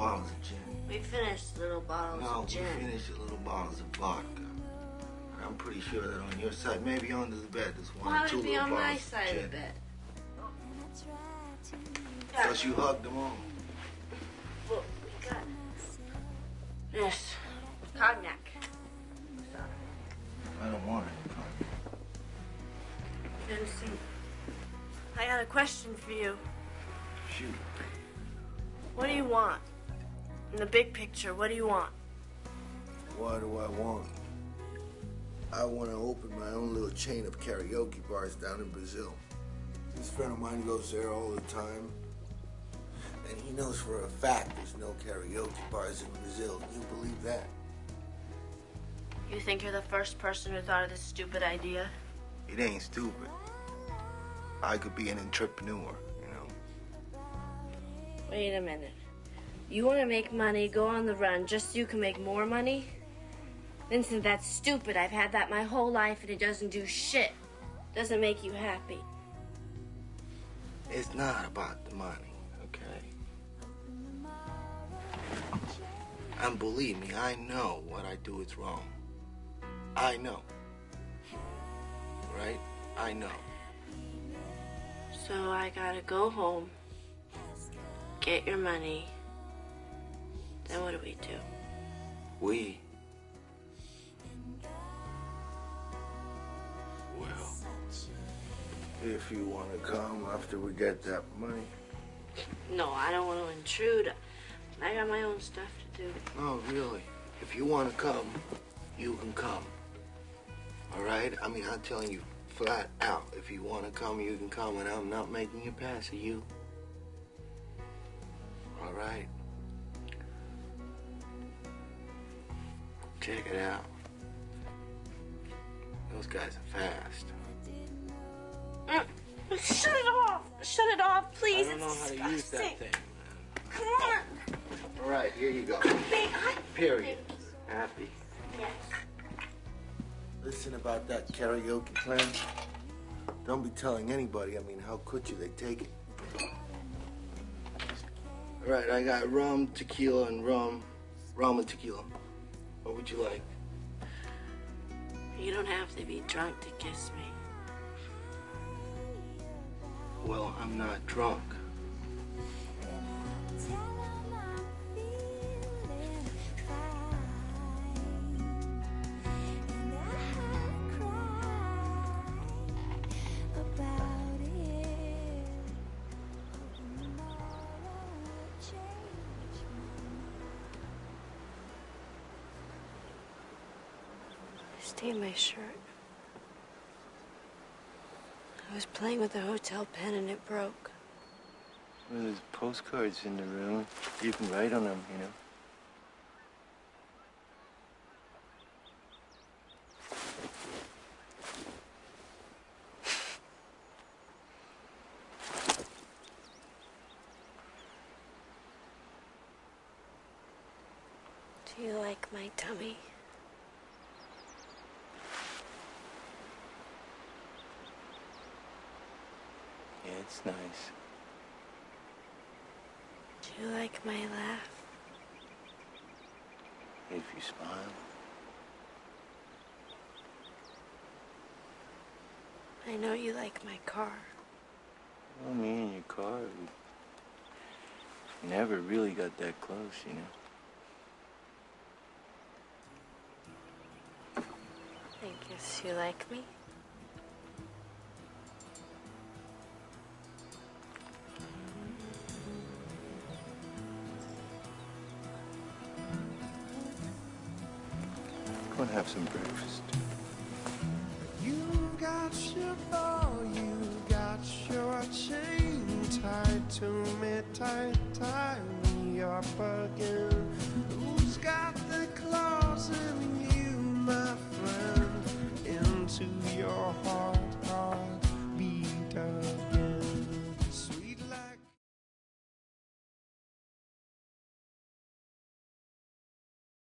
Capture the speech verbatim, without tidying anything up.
bottles of gin. We finished little bottles no, of gin. No, we finished the little bottles of vodka. I'm pretty sure that on your side, maybe under the bed, there's one Why or two would it be little on bottles my of side gin. of the bed? Because you hugged them all. Look, we got this cognac. I don't want any cognac. Vincent, I got a question for you. Shoot. What do you want? In the big picture, what do you want? What do I want? I want to open my own little chain of karaoke bars down in Brazil. This friend of mine goes there all the time. And he knows for a fact there's no karaoke bars in Brazil. You believe that? You think you're the first person who thought of this stupid idea? It ain't stupid. I could be an entrepreneur, you know. Wait a minute. You want to make money, go on the run, just so you can make more money? Vincent, that's stupid. I've had that my whole life, and it doesn't do shit. Doesn't make you happy. It's not about the money, okay? And believe me, I know what I do is wrong. I know. Right? I know. So I gotta go home, get your money. Then what do we do? We? Well, if you want to come after we get that money. No, I don't want to intrude. I got my own stuff to do. No, really. If you want to come, you can come. All right? I mean, I'm telling you flat out. If you want to come, you can come, and I'm not making a pass at you. All right? Check it out. Those guys are fast. Mm. Shut it off! Shut it off, please. I don't know it's how disgusting. to use that thing. Come on. All right, here you go. Period. Happy? Yes. Listen about that karaoke plan. Don't be telling anybody. I mean, how could you? They take it. All right, I got rum, tequila, and rum. Rum and tequila. What would you like? You don't have to be drunk to kiss me. Well, I'm not drunk. Stay my shirt. I was playing with a hotel pen and it broke. Well, there's postcards in the room. You can write on them, you know. Do you like my tummy? Yeah, it's nice. Do you like my laugh? If you smile. I know you like my car. Well, me and your car, we never really got that close, you know. I guess you like me. Go and have some breakfast. You got your bow, you got your chain tied to me, tight, tie me up again.